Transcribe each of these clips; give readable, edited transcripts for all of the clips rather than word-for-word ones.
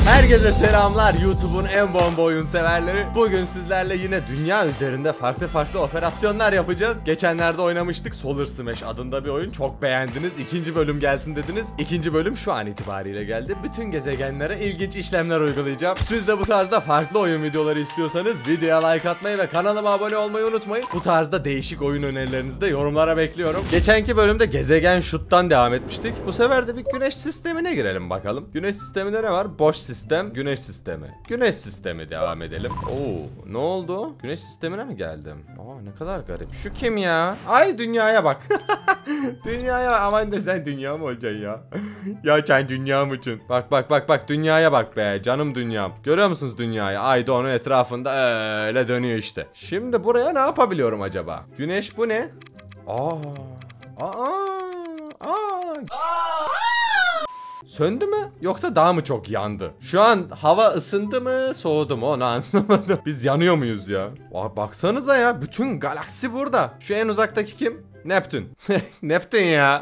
Herkese selamlar YouTube'un en bomba oyun severleri. Bugün sizlerle yine dünya üzerinde farklı operasyonlar yapacağız. Geçenlerde oynamıştık, Solar Smash adında bir oyun. Çok beğendiniz. İkinci bölüm gelsin dediniz. İkinci bölüm şu an itibariyle geldi. Bütün gezegenlere ilginç işlemler uygulayacağım. Siz de bu tarzda farklı oyun videoları istiyorsanız videoya like atmayı ve kanalıma abone olmayı unutmayın. Bu tarzda değişik oyun önerilerinizi de yorumlara bekliyorum. Geçenki bölümde gezegen şuttan devam etmiştik. Bu sefer de bir güneş sistemine girelim bakalım. Güneş sisteminde ne var? Boş sistem, güneş sistemi. Güneş sistemi devam edelim. Oo, ne oldu? Güneş sistemine mi geldim? Aa, ne kadar garip. Şu kim ya? Ay, dünyaya bak. Dünyaya bak. Aman da sen dünya mı olacaksın ya? Ya sen dünya mısın? Bak dünyaya bak be, canım dünyam. Görüyor musunuz dünyayı? Ay da onun etrafında öyle dönüyor işte. Şimdi buraya ne yapabiliyorum acaba? Güneş bu ne? Söndü mü yoksa daha mı çok yandı? Şu an hava ısındı mı soğudu mu onu anlamadım. Biz yanıyor muyuz ya? Baksanıza ya, bütün galaksi burada. Şu en uzaktaki kim? Neptün. Neptün ya.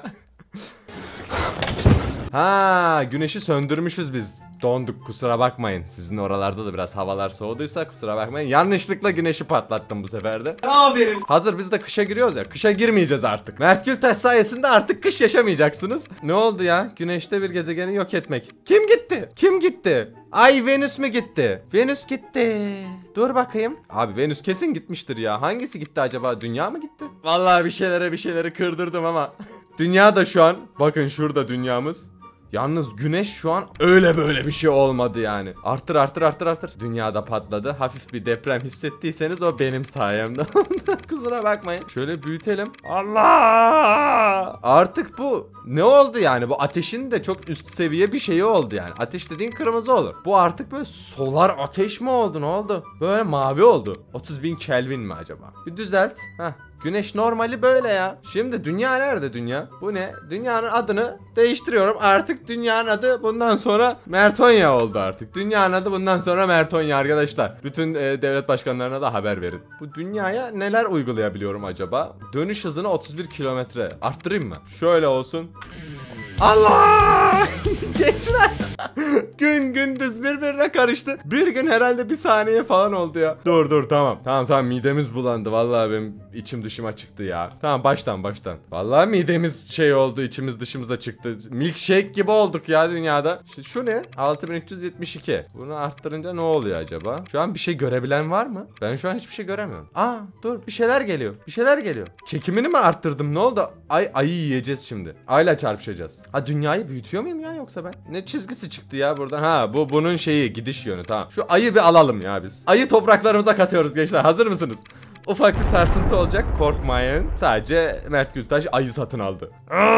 Ha, güneşi söndürmüşüz biz. Donduk, kusura bakmayın. Sizin oralarda da biraz havalar soğuduysa kusura bakmayın. Yanlışlıkla güneşi patlattım bu sefer de. Aferin. Hazır biz de kışa giriyoruz ya. Kışa girmeyeceğiz artık. Mert Gültaş sayesinde artık kış yaşamayacaksınız. Ne oldu ya? Güneşte bir gezegeni yok etmek. Kim gitti? Kim gitti? Ay, Venüs mü gitti? Venüs gitti. Dur bakayım. Abi Venüs kesin gitmiştir ya. Hangisi gitti acaba? Dünya mı gitti? Vallahi bir şeyleri kırdırdım ama. Dünya da şu an. Bakın şurada dünyamız. Yalnız güneş şu an öyle böyle bir şey olmadı yani. Arttır. Dünyada patladı. Hafif bir deprem hissettiyseniz o benim sayemde. Kusura bakmayın. Şöyle büyütelim. Allah! Artık bu ne oldu yani? Bu ateşin de çok üst seviye bir şeyi oldu yani. Ateş dediğin kırmızı olur. Bu artık böyle solar ateş mi oldu? Ne oldu? Böyle mavi oldu. 30.000 Kelvin mi acaba? Bir düzelt. Heh. Güneş normali böyle ya. Şimdi dünya nerede dünya? Bu ne? Dünyanın adını değiştiriyorum. Artık dünyanın adı bundan sonra Mertonya oldu artık. Dünyanın adı bundan sonra Mertonya arkadaşlar. Bütün devlet başkanlarına da haber verin. Bu dünyaya neler uygulayabiliyorum acaba? Dönüş hızını 31 kilometre. Arttırayım mı? Şöyle olsun. Allah! Gençler. Gün gündüz birbirine karıştı. Bir gün herhalde bir saniye falan oldu ya. Dur tamam midemiz bulandı. Vallahi benim içim dışıma çıktı ya. Tamam baştan. Vallahi midemiz şey oldu, içimiz dışımıza çıktı. Milkshake gibi olduk ya dünyada. İşte şu ne? 6372. Bunu arttırınca ne oluyor acaba? Şu an bir şey görebilen var mı? Ben şu an hiçbir şey göremiyorum. Dur, bir şeyler geliyor. Çekimini mi arttırdım? Ne oldu? Ayı yiyeceğiz şimdi. Ayla çarpışacağız. Dünyayı büyütüyor muyum ya yoksa ben? Ne çizgisi çıktı ya buradan? Ha, bu bunun şeyi, gidiş yönü, tamam. Şu ayı bir alalım ya biz. Ayı topraklarımıza katıyoruz gençler. Hazır mısınız? Ufak bir sarsıntı olacak, korkmayın. Sadece Mert Gültaş ayı satın aldı.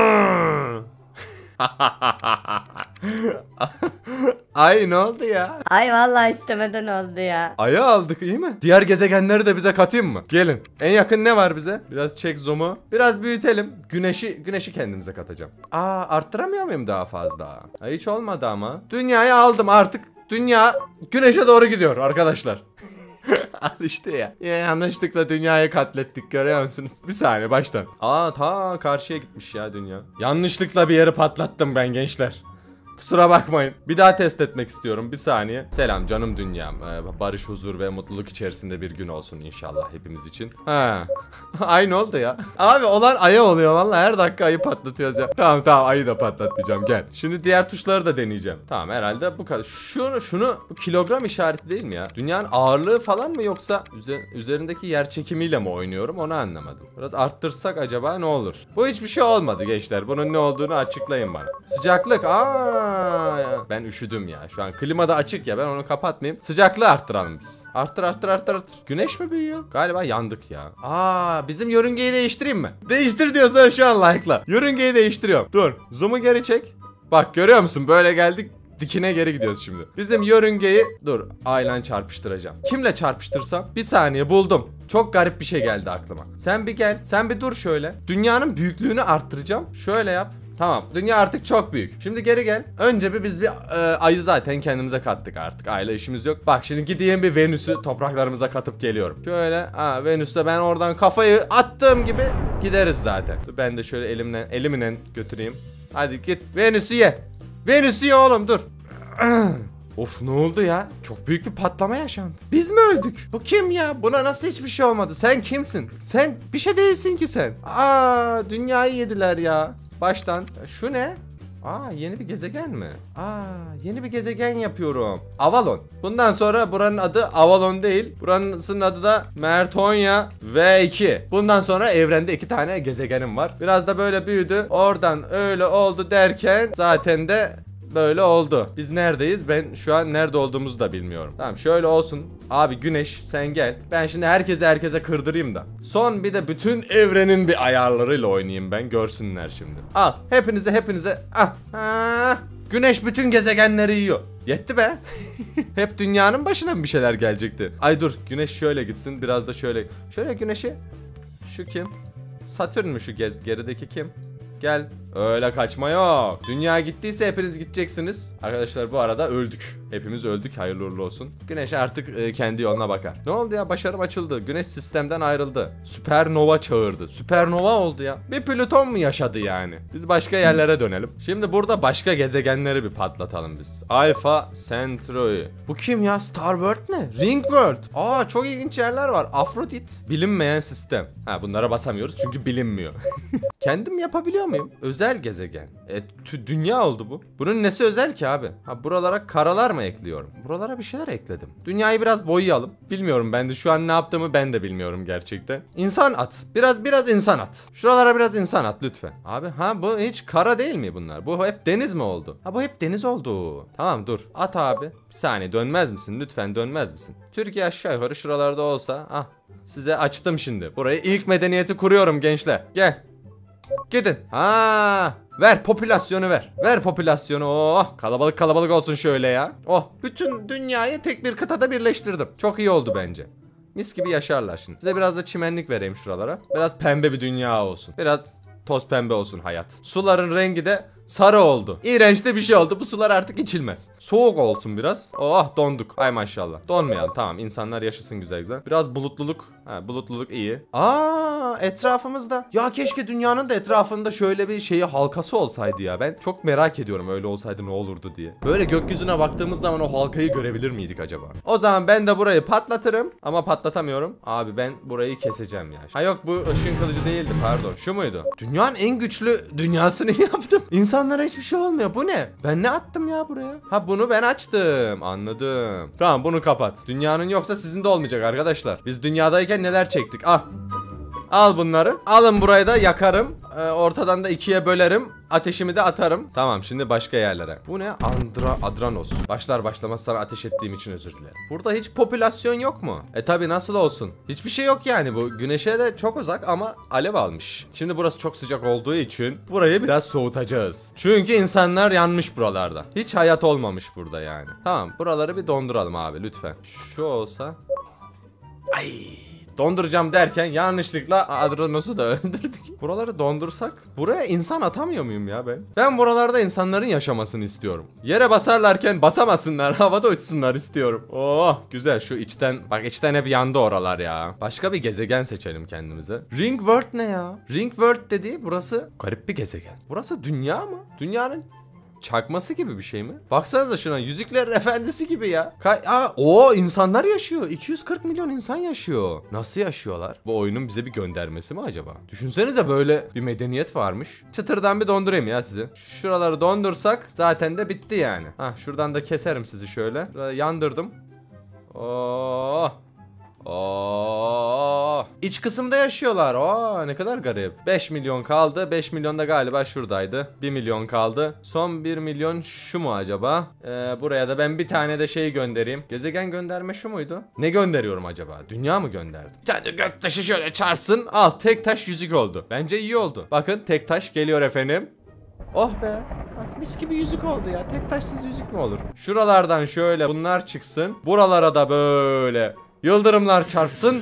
Ay, ne oldu ya? Ay vallahi istemeden oldu ya. Ayı aldık, iyi mi? Diğer gezegenleri de bize katayım mı? Gelin. En yakın ne var bize? Biraz çek zoom'u. Biraz büyütelim. Güneşi kendimize katacağım. Arttıramıyor muyum daha fazla? Hiç olmadı ama. Dünyayı aldım artık. Dünya güneşe doğru gidiyor arkadaşlar. Al işte ya. Yanlışlıkla dünyayı katlettik, görüyor musunuz? Bir saniye baştan. Ta karşıya gitmiş ya dünya. Yanlışlıkla bir yeri patlattım ben gençler. Kusura bakmayın. Bir daha test etmek istiyorum. Bir saniye. Selam canım dünyam. Barış, huzur ve mutluluk içerisinde bir gün olsun inşallah hepimiz için. Ay, ne oldu ya? Abi olan ayı oluyor vallahi, her dakika ayı patlatıyoruz ya. Tamam ayı da patlatmayacağım, gel. Şimdi diğer tuşları da deneyeceğim. Tamam, herhalde bu kadar. Şunu bu kilogram işareti değil mi ya? Dünyanın ağırlığı falan mı yoksa üzerindeki yer çekimiyle mi oynuyorum, onu anlamadım. Biraz arttırsak acaba ne olur? Bu hiçbir şey olmadı gençler. Bunun ne olduğunu açıklayın bana. Sıcaklık. Ben üşüdüm ya. Şu an klima da açık ya, ben onu kapatmayayım. Sıcaklığı arttıralım biz. Arttır. Güneş mi büyüyor? Galiba yandık ya. Bizim yörüngeyi değiştireyim mi? Değiştir diyorsan şu an like'la. Yörüngeyi değiştiriyorum. Dur. Zoom'u geri çek. Bak, görüyor musun? Böyle geldik. Dikine geri gidiyoruz şimdi. Bizim yörüngeyi ayla çarpıştıracağım. Kimle çarpıştırsam? Bir saniye, buldum. Çok garip bir şey geldi aklıma. Sen bir gel. Sen bir dur şöyle. Dünyanın büyüklüğünü arttıracağım. Şöyle yap. Tamam, dünya artık çok büyük. Şimdi geri gel. Önce biz bir ayı zaten kendimize kattık artık. Ayla işimiz yok. Bak şimdi gideyim bir Venüs'ü topraklarımıza katıp geliyorum. Şöyle Venüs'te ben oradan kafayı attığım gibi gideriz zaten. Ben de şöyle elimle götüreyim. Hadi git Venüs'ü ye. Venüs'ü ye oğlum, dur. Of ne oldu ya? Çok büyük bir patlama yaşandı. Biz mi öldük? Bu kim ya? Buna nasıl hiçbir şey olmadı? Sen kimsin? Sen bir şey değilsin ki sen. Dünyayı yediler ya. Baştan. Şu ne? Yeni bir gezegen mi? Yeni bir gezegen yapıyorum. Avalon. Bundan sonra buranın adı Avalon değil. Buranın adı da Mertonya V2. Bundan sonra evrende 2 tane gezegenim var. Biraz da böyle büyüdü. Oradan öyle oldu derken zaten de böyle oldu. Biz neredeyiz? Ben şu an nerede olduğumuzu da bilmiyorum. Tamam şöyle olsun. Abi Güneş sen gel. Ben şimdi herkese kırdırayım da. Son bir de bütün evrenin bir ayarlarıyla oynayayım ben. Görsünler şimdi. Al hepinize. Güneş bütün gezegenleri yiyor. Yetti be. Hep dünyanın başına mı bir şeyler gelecekti? Ay dur Güneş şöyle gitsin. Biraz da şöyle. Şöyle Güneş'i. Şu kim? Satürn mü şu gerideki kim? Gel. Öyle kaçma yok. Dünya gittiyse hepiniz gideceksiniz. Arkadaşlar bu arada öldük. Hepimiz öldük. Hayırlı uğurlu olsun. Güneş artık kendi yoluna bakar. Ne oldu ya? Başarım açıldı. Güneş sistemden ayrıldı. Süpernova çağırdı. Süpernova oldu ya. Bir Plüton mu yaşadı yani? Biz başka yerlere dönelim. Şimdi burada başka gezegenleri bir patlatalım biz. Alpha Centauri. Bu kim ya? Star World ne? Ring World. Çok ilginç yerler var. Afrodit. Bilinmeyen sistem. Bunlara basamıyoruz çünkü bilinmiyor. Kendim yapabiliyor muyum? Özel gezegen. Dünya oldu bu. Bunun nesi özel ki abi? Buralara karalar mı ekliyorum? Buralara bir şeyler ekledim. Dünyayı biraz boyayalım. Bilmiyorum ben de şu an ne yaptığımı ben de bilmiyorum gerçekten. İnsan at. Biraz insan at. Şuralara biraz insan at lütfen. Abi bu hiç kara değil mi bunlar? Bu hep deniz mi oldu? Bu hep deniz oldu. Tamam dur. At abi. Bir saniye dönmez misin? Lütfen dönmez misin? Türkiye aşağı yukarı şuralarda olsa. Size açtım şimdi. Burayı ilk medeniyeti kuruyorum gençler. Gel. Gidin. Ver popülasyonu ver. Ver popülasyonu. Kalabalık olsun şöyle ya. Bütün dünyayı tek bir kıtada birleştirdim. Çok iyi oldu bence. Mis gibi yaşarlar şimdi. Size biraz da çimenlik vereyim şuralara. Biraz pembe bir dünya olsun. Biraz toz pembe olsun hayat. Suların rengi de sarı oldu. İğrenç de bir şey oldu. Bu sular artık içilmez. Soğuk olsun biraz. Donduk. Ay maşallah. Donmayalım. Tamam insanlar yaşasın güzel. Biraz bulutluluk. Bulutluluk iyi. Etrafımızda. Ya keşke dünyanın da etrafında şöyle bir halkası olsaydı ya. Ben çok merak ediyorum öyle olsaydı ne olurdu diye. Böyle gökyüzüne baktığımız zaman o halkayı görebilir miydik acaba? O zaman ben de burayı patlatırım. Ama patlatamıyorum. Abi ben burayı keseceğim ya. Yok bu ışın kılıcı değildi pardon. Şu muydu? Dünyanın en güçlü dünyasını yaptım. İnsanlara hiçbir şey olmuyor. Bu ne? Ben ne attım ya buraya? Bunu ben açtım. Anladım. Tamam bunu kapat. Dünyanın yoksa sizin de olmayacak arkadaşlar. Biz dünyadayken neler çektik? Al bunları. Alın burayı da yakarım. Ortadan da 2'ye bölerim. Ateşimi de atarım. Tamam şimdi başka yerlere. Bu ne? Adranos. Başlar başlamaz sana ateş ettiğim için özür dilerim. Burada hiç popülasyon yok mu? Tabi nasıl olsun? Hiçbir şey yok yani bu. Güneşe de çok uzak ama alev almış. Şimdi burası çok sıcak olduğu için burayı biraz soğutacağız. Çünkü insanlar yanmış buralarda. Hiç hayat olmamış burada yani. Tamam buraları bir donduralım abi lütfen. Şu olsa. Donduracağım derken yanlışlıkla Adranos'u da öldürdük. Buraları dondursak buraya insan atamıyor muyum ya ben? Ben buralarda insanların yaşamasını istiyorum. Yere basarlarken basamasınlar, havada uçsunlar istiyorum. Güzel şu içten. Bak içten hep yandı oralar ya. Başka bir gezegen seçelim kendimize. Ring World ne ya? Ring World dediği burası garip bir gezegen. Burası dünya mı? Dünyanın çakması gibi bir şey mi? Baksanıza şuna Yüzüklerin Efendisi gibi ya. İnsanlar yaşıyor. 240 milyon insan yaşıyor. Nasıl yaşıyorlar? Bu oyunun bize bir göndermesi mi acaba? Düşünsenize böyle bir medeniyet varmış. Çıtırdan bir dondurayım ya sizi. Şuraları dondursak zaten de bitti yani. Şuradan da keserim sizi şöyle. Yandırdım. İç kısımda yaşıyorlar. Ne kadar garip. 5 milyon kaldı. 5 milyon da galiba şuradaydı. 1 milyon kaldı. Son 1 milyon şu mu acaba? Buraya da ben bir tane de göndereyim. Gezegen gönderme şu muydu? Ne gönderiyorum acaba? Dünya mı gönderdim? Bir tane de göktaşı şöyle çarpsın. Tek taş yüzük oldu. Bence iyi oldu. Bakın tek taş geliyor efendim. Oh be. Bak mis gibi yüzük oldu ya. Tek taşsız yüzük mü olur? Şuralardan şöyle bunlar çıksın. Buralara da böyle yıldırımlar çarpsın.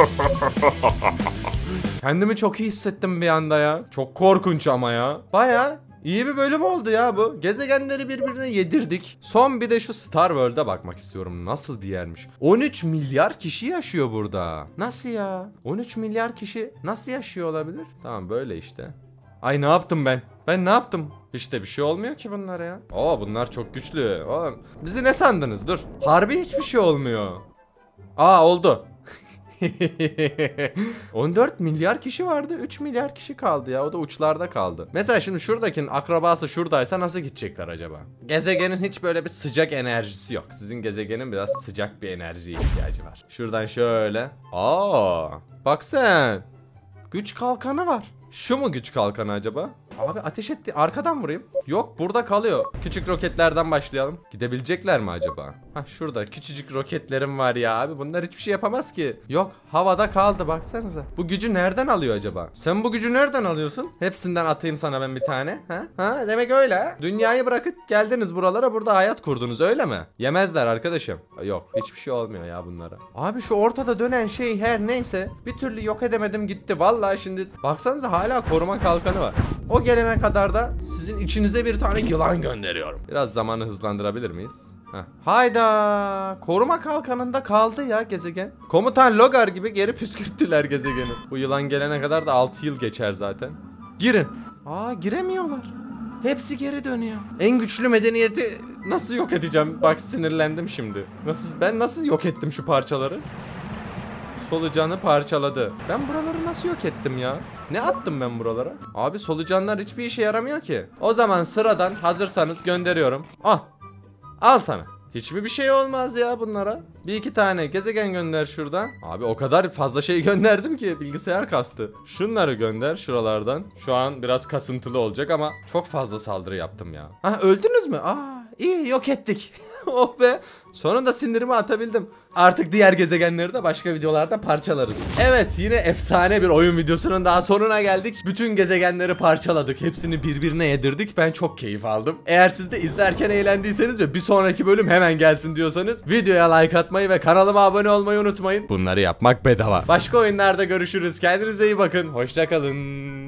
Kendimi çok iyi hissettim bir anda ya. Çok korkunç ama ya. Baya iyi bir bölüm oldu ya bu. Gezegenleri birbirine yedirdik. Son bir de şu Star World'a bakmak istiyorum. Nasıl bir yermiş? 13 milyar kişi yaşıyor burada. Nasıl ya? 13 milyar kişi nasıl yaşıyor olabilir? Tamam böyle işte. Ay ne yaptım ben? Ben ne yaptım? Hiç de bir şey olmuyor ki bunlara ya. Oo bunlar çok güçlü. Oğlum bizi ne sandınız? Dur. Harbi hiçbir şey olmuyor. Aa oldu. 14 milyar kişi vardı. 3 milyar kişi kaldı ya. O da uçlarda kaldı. Mesela şimdi şuradakinin akrabası şuradaysa nasıl gidecekler acaba? Gezegenin hiç böyle bir sıcak enerjisi yok. Sizin gezegenin biraz sıcak bir enerjiye ihtiyacı var. Şuradan şöyle. Aa, bak sen. Güç kalkanı var. Şu mu güç kalkanı acaba? Abi ateş etti. Arkadan vurayım. Yok burada kalıyor. Küçük roketlerden başlayalım. Gidebilecekler mi acaba? Hah şurada küçücük roketlerim var ya abi. Bunlar hiçbir şey yapamaz ki. Yok havada kaldı baksanıza. Bu gücü nereden alıyor acaba? Sen bu gücü nereden alıyorsun? Hepsinden atayım sana ben bir tane. Ha demek öyle ha. Dünyayı bırakıp geldiniz buralara, burada hayat kurdunuz öyle mi? Yemezler arkadaşım. Yok hiçbir şey olmuyor ya bunlara. Abi şu ortada dönen şey her neyse bir türlü yok edemedim gitti. Vallahi şimdi baksanıza hala koruma kalkanı var. O gelene kadar da sizin içinize bir tane yılan gönderiyorum. Biraz zamanı hızlandırabilir miyiz? Heh. Hayda. Koruma kalkanında kaldı ya gezegen. Komutan Logar gibi geri püskürttüler gezegeni. Bu yılan gelene kadar da 6 yıl geçer zaten. Girin. Aa giremiyorlar. Hepsi geri dönüyor. En güçlü medeniyeti nasıl yok edeceğim? Bak sinirlendim şimdi. Ben nasıl yok ettim şu parçaları? Solucanı parçaladı. Ben buraları nasıl yok ettim ya? Ne attım ben buralara? Abi solucanlar hiçbir işe yaramıyor ki. O zaman sıradan hazırsanız gönderiyorum. Al sana. Hiç mi bir şey olmaz ya bunlara? Bir iki tane gezegen gönder şuradan. Abi o kadar fazla şey gönderdim ki bilgisayar kastı. Şunları gönder şuralardan. Şu an biraz kasıntılı olacak ama çok fazla saldırı yaptım ya. Öldünüz mü? İyi yok ettik. Oh be. Sonunda sinirimi atabildim. Artık diğer gezegenleri de başka videolarda parçalarız. Evet yine efsane bir oyun videosunun daha sonuna geldik. Bütün gezegenleri parçaladık. Hepsini birbirine yedirdik. Ben çok keyif aldım. Eğer siz de izlerken eğlendiyseniz ve bir sonraki bölüm hemen gelsin diyorsanız videoya like atmayı ve kanalıma abone olmayı unutmayın. Bunları yapmak bedava. Başka oyunlarda görüşürüz. Kendinize iyi bakın. Hoşça kalın.